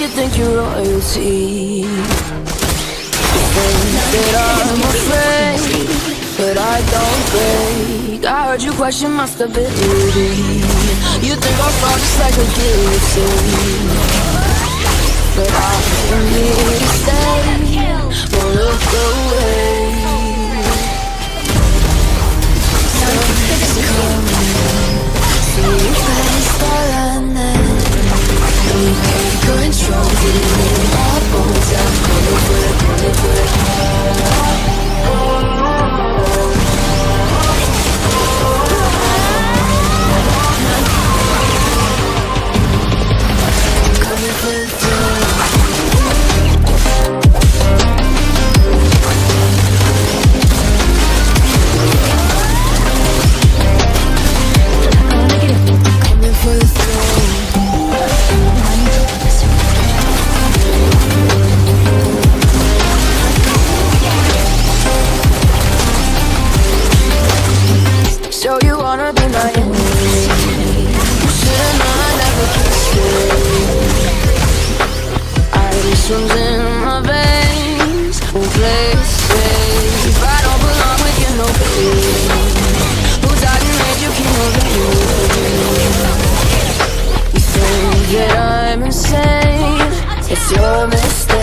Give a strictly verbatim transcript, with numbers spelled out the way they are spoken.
you think you're royalty. You think that I'm afraid, but I don't break. I heard you question my stability. You think I'll fall just like a guillotine, but I'm here to stay. Won't look away. Something's coming. See you face the running. We can't control it. Our bones are gonna work, gonna work. Coming for the throne. Coming for the throne. So you wanna be my enemy? Should've known I never kissed you. Ice runs in my veins, won't play safe. I don't belong with you, no babe. Who died and made you keep moving? You think that I'm insane? It's your mistake.